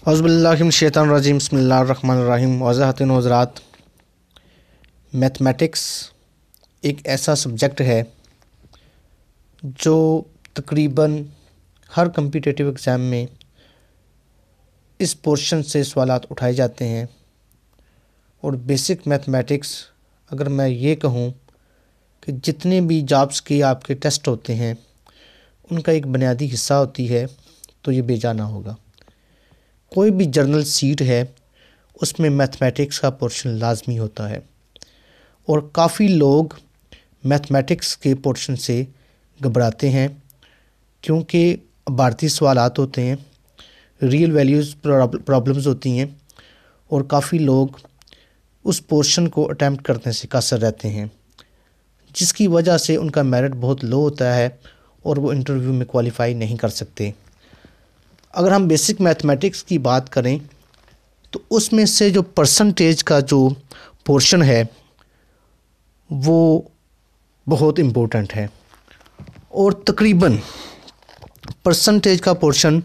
औज़ुबिल्लाहिमिनश्शैतानिर्रजीम बिस्मिल्लाहिर्रहमानिर्रहीम वज़ाहतिन हज़रात। मैथमेटिक्स एक ऐसा सब्जेक्ट है जो तकरीबन हर कम्पिटिटिव एग्ज़ाम में इस पोर्शन से सवालात उठाए जाते हैं। और बेसिक मैथमेटिक्स, अगर मैं ये कहूँ कि जितने भी जॉब्स के आपके टेस्ट होते हैं उनका एक बुनियादी हिस्सा होती है, तो ये बेजाना होगा। कोई भी जर्नल सीट है उसमें मैथमेटिक्स का पोर्शन लाजमी होता है और काफ़ी लोग मैथमेटिक्स के पोर्शन से घबराते हैं क्योंकि भारतीय सवालात होते हैं, रियल वैल्यूज़ प्रॉब्लम्स होती हैं और काफ़ी लोग उस पोर्शन को अटैम्प्ट करने से कासर रहते हैं, जिसकी वजह से उनका मेरिट बहुत लो होता है और वो इंटरव्यू में क्वालिफाई नहीं कर सकते। अगर हम बेसिक मैथमेटिक्स की बात करें तो उसमें से जो परसेंटेज का जो पोर्शन है वो बहुत इम्पोर्टेंट है और तकरीबन परसेंटेज का पोर्शन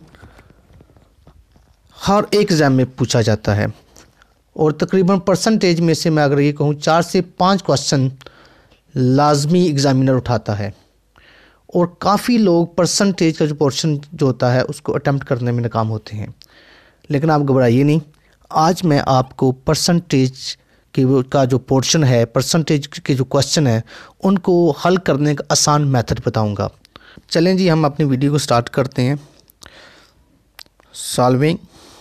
हर एक एग्ज़ाम में पूछा जाता है और तकरीबन परसेंटेज में से मैं अगर ये कहूँ 4 से 5 क्वेश्चन लाजमी एग्ज़ामिनर उठाता है और काफ़ी लोग परसेंटेज का जो पोर्शन जो होता है उसको अटेम्प्ट करने में नाकाम होते हैं। लेकिन आप घबराइए नहीं, आज मैं आपको परसेंटेज का जो पोर्शन है, परसेंटेज के जो क्वेश्चन है उनको हल करने का आसान मेथड बताऊंगा। चलें जी, हम अपनी वीडियो को स्टार्ट करते हैं। Solving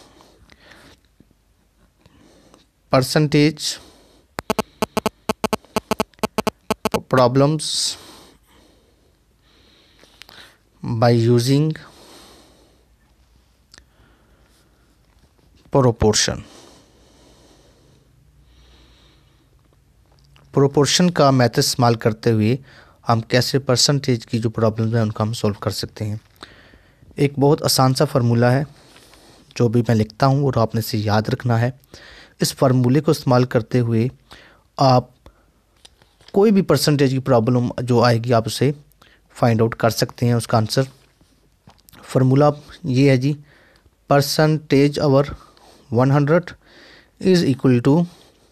percentage problems by using proportion का मेथड इस्तेमाल करते हुए हम कैसे परसेंटेज की जो प्रॉब्लम्स हैं उनको हम सॉल्व कर सकते हैं। एक बहुत आसान सा फार्मूला है जो भी मैं लिखता हूँ और आपने इसे याद रखना है। इस फार्मूले को इस्तेमाल करते हुए आप कोई भी परसेंटेज की प्रॉब्लम जो आएगी आप उसे फाइंड आउट कर सकते हैं, उसका आंसर। फार्मूला ये है जी, percentage over 100 is equal to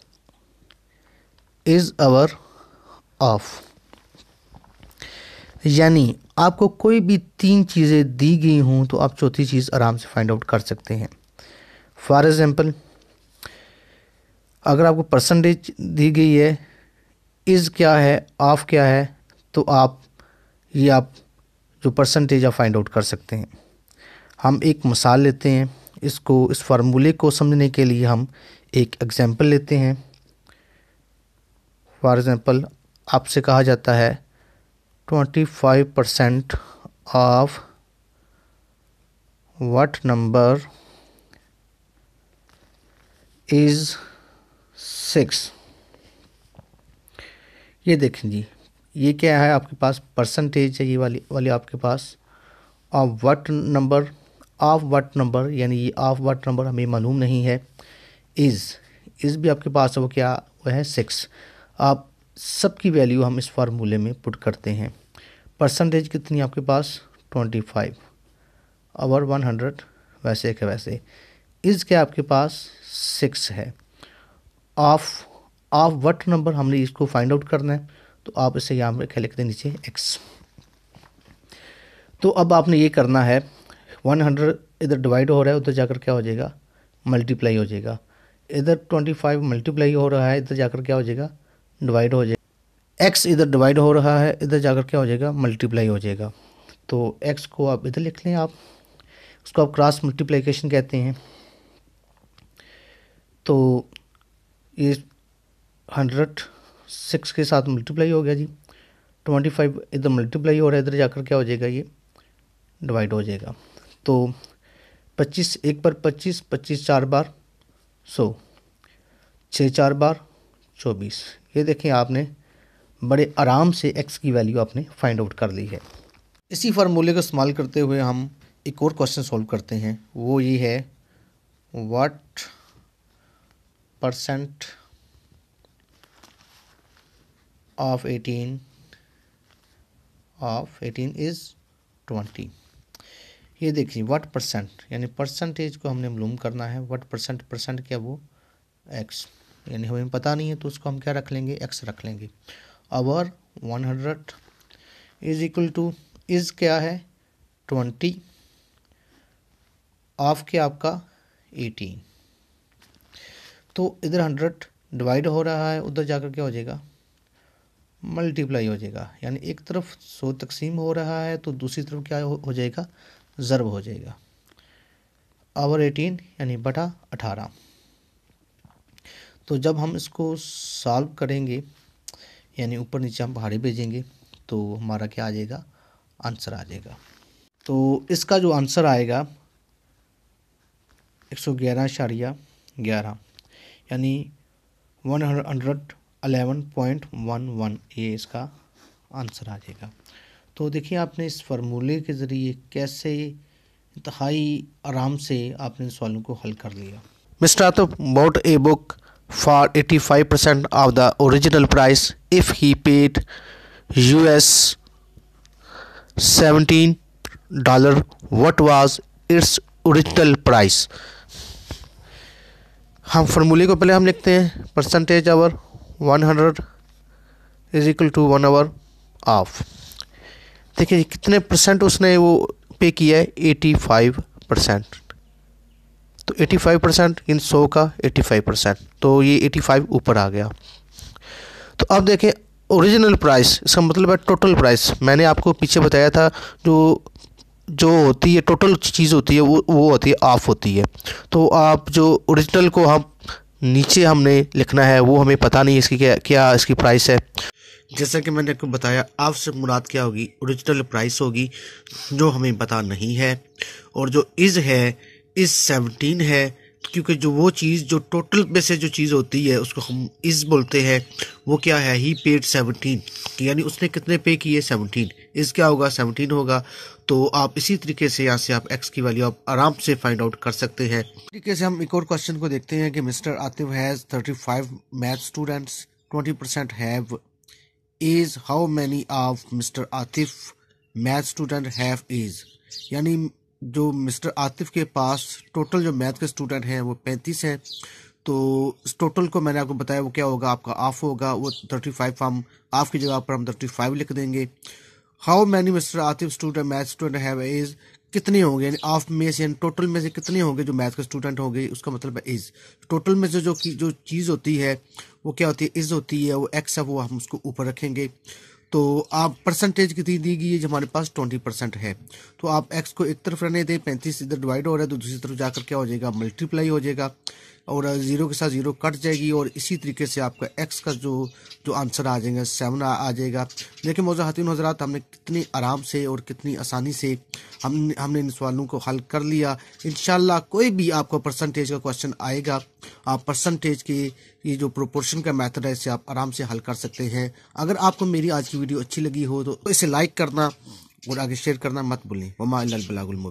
is over of. यानी आपको कोई भी 3 चीज़ें दी गई हों तो आप चौथी चीज़ आराम से फाइंड आउट कर सकते हैं। फॉर एग्ज़ाम्पल, अगर आपको परसेंटेज दी गई है, इज़ क्या है, ऑफ क्या है, तो आप जो परसेंटेज आप फाइंड आउट कर सकते हैं। हम एक मिसाल लेते हैं, इस फार्मूले को समझने के लिए हम एक एग्जांपल लेते हैं। फॉर एग्ज़ाम्पल, आपसे कहा जाता है 25% ऑफ व्हाट नंबर इज़ 6। ये देखें जी, ये क्या है, आपके पास परसेंटेज है, ये वाली आपके पास ऑफ व्हाट नंबर, यानी ये ऑफ व्हाट नंबर हमें मालूम नहीं है। इज़ भी आपके पास है, वो है 6। आप सबकी वैल्यू हम इस फार्मूले में पुट करते हैं। परसेंटेज कितनी आपके पास 25 ओवर 100, वैसे के वैसे। इज़ क्या आपके पास 6 है। ऑफ व्हाट नंबर हमने इसको फाइंड आउट करना है, तो आप इसे यहाँ पे लिख दें नीचे x। तो अब आपने ये करना है, 100 इधर डिवाइड हो रहा है, उधर जाकर क्या हो जाएगा, मल्टीप्लाई हो जाएगा। इधर 25 मल्टीप्लाई हो रहा है, इधर जाकर क्या हो जाएगा, डिवाइड हो जाएगा। x इधर डिवाइड हो रहा है, इधर जाकर क्या हो जाएगा, मल्टीप्लाई हो जाएगा। तो x को आप इधर लिख लें, आप उसको आप क्रॉस मल्टीप्लिकेशन कहते हैं। तो ये 100 6 के साथ मल्टीप्लाई हो गया जी। 25 इधर मल्टीप्लाई हो रहा है, इधर जाकर क्या हो जाएगा, ये डिवाइड हो जाएगा। तो 25 1 पर 25, 25 4 बार 100, 6 4 बार 24। ये देखें, आपने बड़े आराम से x की वैल्यू आपने फाइंड आउट कर ली है। इसी फार्मूले को इस्तेमाल करते हुए हम एक और क्वेश्चन सॉल्व करते हैं। वो ये है, व्हाट परसेंट ऑफ 18 इज़ 20। ये देखिए व्हाट परसेंट, यानी परसेंटेज को हमने मालूम करना है। व्हाट परसेंट, परसेंट क्या वो एक्स, यानी हमें पता नहीं है तो उसको हम क्या रख लेंगे, एक्स रख लेंगे। Over 100 is equal to, is क्या है 20, ऑफ क्या आपका 18। तो इधर 100 डिवाइड हो रहा है, उधर जाकर क्या हो जाएगा, मल्टीप्लाई हो जाएगा। यानी एक तरफ 100 तकसीम हो रहा है तो दूसरी तरफ क्या हो जाएगा, ज़रब हो जाएगा। आवर 18 यानी बटा 18। तो जब हम इसको सॉल्व करेंगे, यानी ऊपर नीचे हम पहाड़ी भेजेंगे, तो हमारा क्या आ जाएगा, आंसर आ जाएगा। तो इसका जो आंसर आएगा 111.11, यानी 111.11, ये इसका आंसर आ जाएगा। तो देखिए आपने इस फार्मूले के ज़रिए कैसे इंतहाई आराम से आपने सवालों को हल कर लिया। Mister Atif bought a book for 85% of the original price if he paid US $17. What was its original price? हम फार्मूले को पहले हम लिखते हैं, percentage over 100 is equal to 1 over of. देखिए कितने परसेंट उसने वो पे किया है, 85%। तो 85% इन 100 का 85%, तो ये 85 ऊपर आ गया। तो अब देखें ओरिजिनल प्राइस, इसका मतलब है टोटल प्राइस। मैंने आपको पीछे बताया था जो होती है टोटल चीज़ होती है वो होती है ऑफ होती है। तो आप जो ओरिजिनल को हम नीचे हमने लिखना है, वो हमें पता नहीं इसकी क्या इसकी प्राइस है। जैसा कि मैंने आपको बताया, ऑफ से मुराद क्या होगी, ओरिजिनल प्राइस होगी, जो हमें पता नहीं है। और जो इज़ है, इज़ 17 है, क्योंकि जो वो चीज़ जो टोटल में से जो चीज़ होती है उसको हम इज़ बोलते हैं, वो क्या है, ही पेड 17, यानी उसने कितने पे किए 17। इज़ क्या होगा, 17 होगा। तो आप इसी तरीके से यहाँ से आप एक्स की वैल्यू आप आराम से फाइंड आउट कर सकते हैं। तरीके से हम एक और क्वेश्चन को देखते हैं कि mister Atif has 35 math students, 20% have is, how many of mister Atif math student have is, यानी जो मिस्टर आतिफ के पास टोटल जो मैथ के स्टूडेंट हैं वो 35 हैं। तो इस टोटल को मैंने आपको बताया वो क्या होगा, आपका ऑफ होगा, वो 35, हम ऑफ की जगह पर हम 35 लिख देंगे। How many mister Atif student math student have is, कितने होंगे, यानी ऑफ में से यानी टोटल में से कितने होंगे जो मैथ के स्टूडेंट होंगे, उसका मतलब है इज। टोटल में से जो चीज़ होती है वो क्या होती है, इज होती है, वो एक्स है, वो हम उसको ऊपर रखेंगे। तो आप परसेंटेज कितनी दी गई है, जो हमारे पास 20% है। तो आप एक्स को एक तरफ रहने दें, 35 इधर डिवाइड हो रहा है तो दूसरी तरफ जाकर क्या हो जाएगा, मल्टीप्लाई हो जाएगा, और जीरो के साथ जीरो कट जाएगी, और इसी तरीके से आपका एक्स का जो आंसर आ जाएगा 7 आ जाएगा। लेकिन मौजूद खातिन हज़रात, हमने कितनी आराम से और कितनी आसानी से हमने इन सवालों को हल कर लिया। इंशाल्लाह कोई भी आपको परसेंटेज का क्वेश्चन आएगा, आप परसेंटेज के ये जो प्रोपोर्शन का मेथड है इसे आप आराम से हल कर सकते हैं। अगर आपको मेरी आज की वीडियो अच्छी लगी हो तो इसे लाइक करना और आगे शेयर करना मत भूलें। वमा इल्लल बलागुल मुबीन।